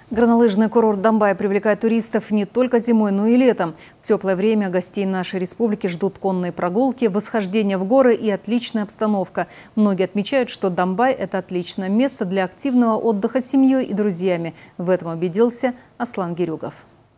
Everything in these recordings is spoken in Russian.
Горнолыжный курорт Домбай привлекает туристов не только зимой, но и летом. В теплое время гостей нашей республики ждут конные прогулки, восхождение в горы и отличная обстановка. Многие отмечают, что Домбай – это отличное место для активного отдыха с семьей и друзьями. В этом убедился Аслан Гирюгов.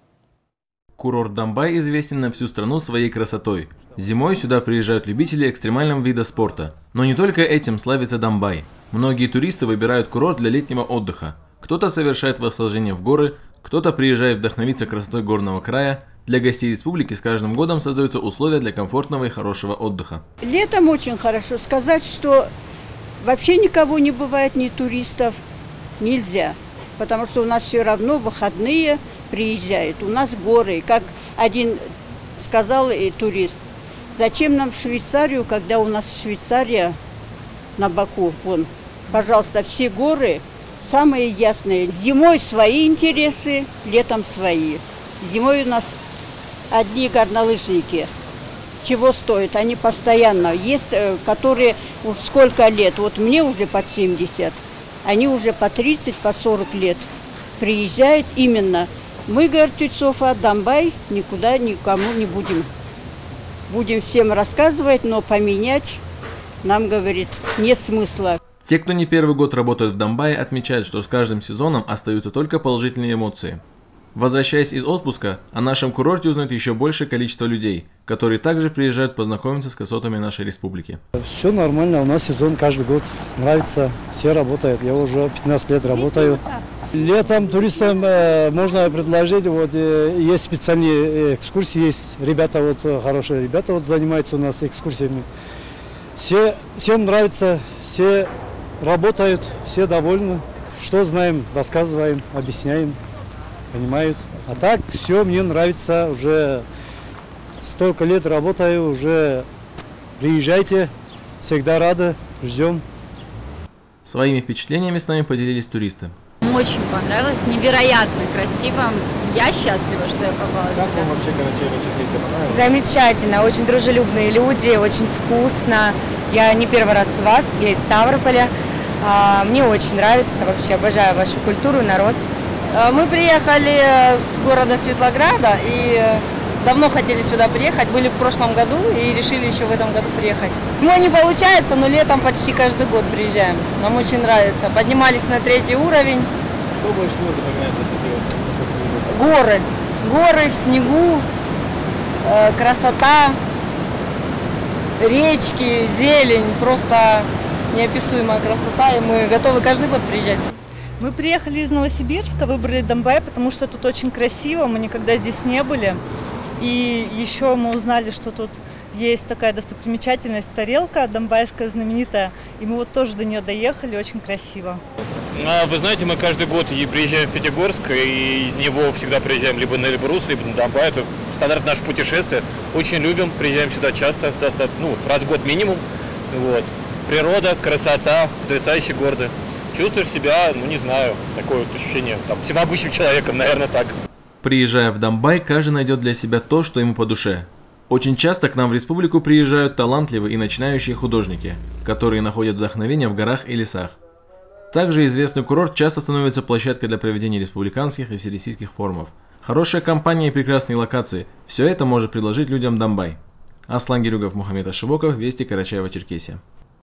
Курорт Домбай известен на всю страну своей красотой. Зимой сюда приезжают любители экстремального вида спорта. Но не только этим славится Домбай. Многие туристы выбирают курорт для летнего отдыха. Кто-то совершает восхождение в горы, кто-то приезжает вдохновиться красотой горного края. Для гостей республики с каждым годом создаются условия для комфортного и хорошего отдыха. Летом очень хорошо. Сказать, что вообще никого не бывает, ни туристов, нельзя. Потому что у нас все равно выходные приезжают. У нас горы. Как один сказал и турист, зачем нам в Швейцарию, когда у нас Швейцария на боку, вон, пожалуйста, все горы самые ясные. Зимой свои интересы, летом свои. Зимой у нас одни горнолыжники. Чего стоят? Они постоянно. Есть, которые уж сколько лет. Вот мне уже под 70. Они уже по 30, по 40 лет приезжают именно. Мы, говорит, Тюцова, Домбай, никуда никому не будем. Будем всем рассказывать, но поменять нам, говорит, нет смысла. Те, кто не первый год работают в Домбае, отмечают, что с каждым сезоном остаются только положительные эмоции. Возвращаясь из отпуска, о нашем курорте узнают еще большее количество людей, которые также приезжают познакомиться с красотами нашей республики. Все нормально, у нас сезон каждый год нравится, все работают. Я уже 15 лет работаю. Летом туристам можно предложить, вот есть специальные экскурсии, есть ребята, вот хорошие ребята вот занимаются у нас экскурсиями. Всем нравится, все работают, все довольны. Что знаем, рассказываем, объясняем, понимают. А так все мне нравится, уже столько лет работаю, уже приезжайте, всегда рады, ждем. Своими впечатлениями с нами поделились туристы. Очень понравилось, невероятно красиво. Я счастлива, что я попала сюда. Как вам вообще Карачаево-Черкесия понравилось? Замечательно, очень дружелюбные люди, очень вкусно. Я не первый раз у вас, я из Ставрополя. Мне очень нравится, вообще обожаю вашу культуру, народ. Мы приехали с города Светлограда и давно хотели сюда приехать. Были в прошлом году и решили еще в этом году приехать. Зимой не получается, но летом почти каждый год приезжаем. Нам очень нравится. Поднимались на 3-й уровень. Что больше всего запоминается? Горы. Горы в снегу, красота, речки, зелень. Просто неописуемая красота. И мы готовы каждый год приезжать. Мы приехали из Новосибирска, выбрали Домбай, потому что тут очень красиво, мы никогда здесь не были. И еще мы узнали, что тут есть такая достопримечательность, тарелка домбайская знаменитая. И мы вот тоже до нее доехали, очень красиво. Вы знаете, мы каждый год приезжаем в Пятигорск, и из него всегда приезжаем либо на Эльбрус, либо на Домбай. Это стандарт наше путешествие. Очень любим, приезжаем сюда часто, раз в год минимум. Вот. Природа, красота, потрясающие города. Чувствуешь себя, не знаю, такое вот ощущение, всемогущим человеком, наверное, так. Приезжая в Домбай, каждый найдет для себя то, что ему по душе. Очень часто к нам в республику приезжают талантливые и начинающие художники, которые находят вдохновение в горах и лесах. Также известный курорт часто становится площадкой для проведения республиканских и всероссийских форумов. Хорошая компания и прекрасные локации – все это может предложить людям Домбай. Аслан Гирюгов, Мухаммед Ашибоков, Вести, Карачаево-Черкесия.